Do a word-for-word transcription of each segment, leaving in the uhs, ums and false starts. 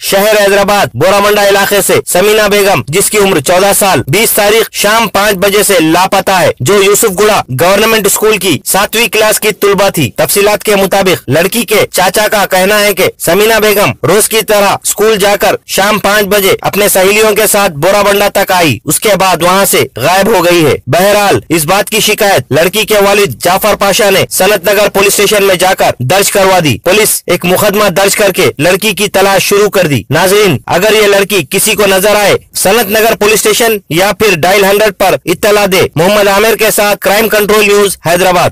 शहर हैदराबाद बोरामंडा इलाके से समीना बेगम जिसकी उम्र चौदह साल बीस तारीख शाम पाँच बजे से लापता है, जो यूसुफगुड़ा गवर्नमेंट स्कूल की सातवीं क्लास की तुलबा थी। तफसीलात के मुताबिक लड़की के चाचा का कहना है कि समीना बेगम रोज की तरह स्कूल जाकर शाम पाँच बजे अपने सहेलियों के साथ बोरामंडा तक आई, उसके बाद वहाँ से गायब हो गई है। बहरहाल इस बात की शिकायत लड़की के वालिद जाफर पाशा ने सनत नगर पुलिस स्टेशन में जाकर दर्ज करवा दी। पुलिस एक मुकदमा दर्ज करके लड़की की तलाश शुरू कर दी। नाज़रीन, अगर ये लड़की किसी को नजर आए सनत नगर पुलिस स्टेशन या फिर डायल हंड्रेड पर इत्तला दे। मोहम्मद आमिर के साथ क्राइम कंट्रोल न्यूज हैदराबाद।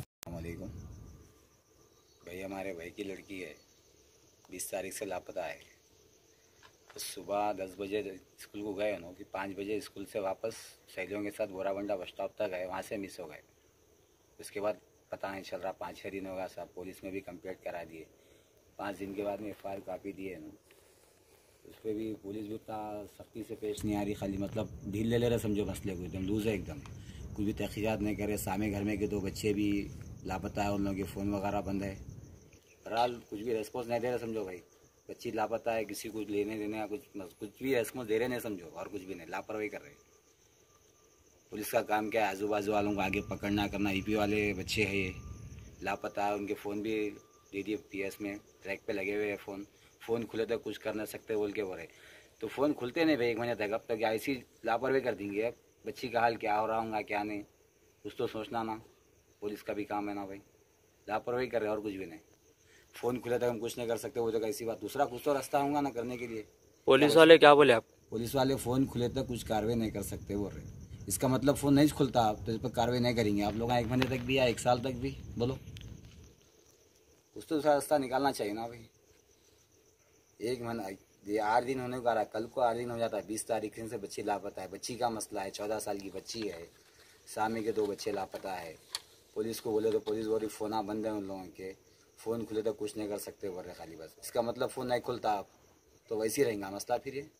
भाई हमारे भाई की लड़की है, बीस तारीख से लापता है। तो सुबह दस बजे स्कूल को गए उन्होंने, पाँच बजे स्कूल से वापस सहेलियों के साथ बोराबंडा बस स्टॉप तक गए, वहाँ से मिस हो गए। उसके बाद पता नहीं चल रहा, पाँच छः दिन होगा साहब, पुलिस में भी कंप्लेंट करा दिए। पाँच दिन के बाद में एफ आई आर कापी दिए। उस पर भी पुलिस भी उतना सख्ती से पेश नहीं आ रही, खाली मतलब ढील ले ले रहे, समझो मसले को एकदम लूज है, एकदम कुछ भी तहकीकात नहीं करे। सामने घर में के दो बच्चे भी लापता है, उन लोगों के फ़ोन वगैरह बंद है। बहरहाल कुछ भी रेस्पॉन्स नहीं दे रहे, समझो भाई बच्ची लापता है, किसी कुछ लेने देने का कुछ कुछ भी रेस्पॉन्स दे रहे नहीं, समझो, और कुछ भी नहीं, लापरवाही कर रहे। पुलिस का काम क्या है, आजू बाजू वालों को आगे पकड़ना करना। ई पी वाले बच्चे हैं ये, लापता है, उनके फ़ोन भी दे दिए पी एस में, ट्रैक पे लगे हुए हैं फ़ोन। फ़ोन खुले तक कुछ कर नहीं सकते बोल के बोले, तो फ़ोन खुलते नहीं भाई एक महीने तक। अब तक ऐसी लापरवाही कर देंगे, अब बच्ची का हाल क्या हो रहा होगा क्या नहीं, कुछ तो सोचना ना। पुलिस का भी काम है ना भाई, लापरवाही कर रहे और कुछ भी नहीं। फ़ोन खुले तक हम कुछ नहीं कर सकते, वो तो कैसी बात, दूसरा कुछ तो रास्ता होगा ना करने के लिए। पुलिस वाले क्या बोले आप? पुलिस वाले फ़ोन खुले तक कुछ कार्रवाई नहीं कर सकते बोल रहे। इसका मतलब फ़ोन नहीं खुलता आप तो इस पर कार्रवाई नहीं करेंगे आप लोग, एक महीने तक भी या एक साल तक भी, बोलो कुछ तो दूसरा रास्ता निकालना चाहिए ना भाई। एक महीना ये आठ दिन होने को आ रहा है, कल को आठ दिन हो जाता है। बीस तारीख से बच्ची लापता है, बच्ची का मसला है, चौदह साल की बच्ची है, सामने के दो बच्चे लापता है। पुलिस को बोले तो पुलिस बोल रही फ़ोन बंद है उन लोगों के, फ़ोन खुले तो कुछ नहीं कर सकते बोल रहे खाली बस। इसका मतलब फ़ोन नहीं खुलता आप तो वैसे ही रहेगा मसला फिर ये।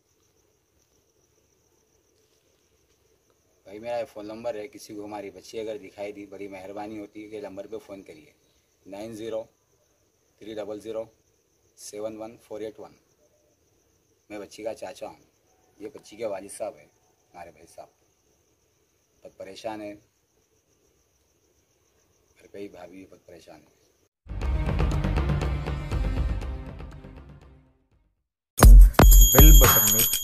भाई मेरा फ़ोन नंबर है, किसी को हमारी बच्ची अगर दिखाई दी बड़ी मेहरबानी होती है कि नंबर पे फ़ोन करिए, nine zero three double zero seven one four eight one. मैं बच्ची का चाचा हूँ, ये बच्ची के वालिद साहब है, हमारे भाई साहब बहुत परेशान है, घर पे ही भाभी बहुत परेशान है। बेल बटन में